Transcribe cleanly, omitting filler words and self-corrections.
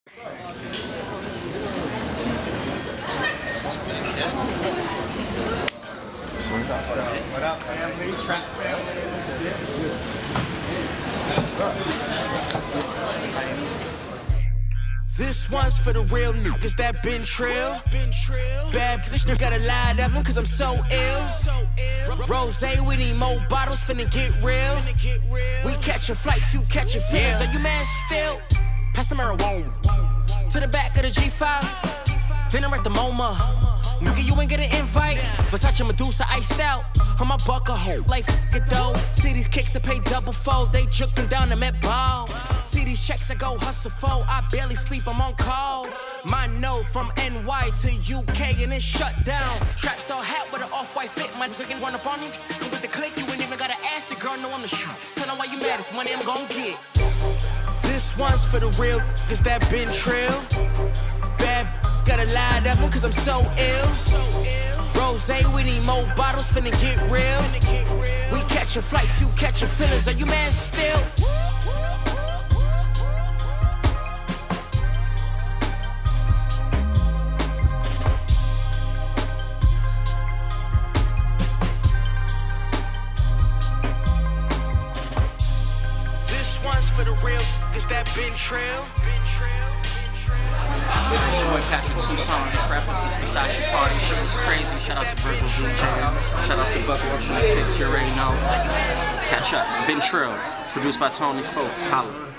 What up, family? Trap family. This one's for the real niggas that been trill. Bad position, gotta lie to them cause I'm so ill. Rose, we need more bottles, finna get real. We catching flights, you catching feelings. Are you mad still? Pass the marijuana to the back of the G5. Dinner at the MoMA. Nigga, you ain't get an invite. Versace Medusa iced out. On my bucker hole, like f it though. See these kicks that pay double fold. They juking down the Met Ball. See these checks I go hustle for. I barely sleep, I'm on call. My note from NY to UK and it's shut down. Trap star hat with an off-white fit. My nigga run up on you with the click. You ain't even gotta ask it, girl. Know I'm the shit. Tell them why you mad. It's money I'm gon' get. This one's for the real niggas that been trill. Bad gotta lie to them cause I'm so ill. Rose, we need more bottles, finna get real. We catching flights, you catching feelings. Are you mad still? This one's for the real niggas that been trill. It's your boy Patrick Toussaint. Just wrapped up this Versace party. Shit was crazy. Shout out to Virgil DJ. Shout out to Buck Working the Kicks. You already know. Catch up. Been Trill. Produced by Tony Spokes. Holla.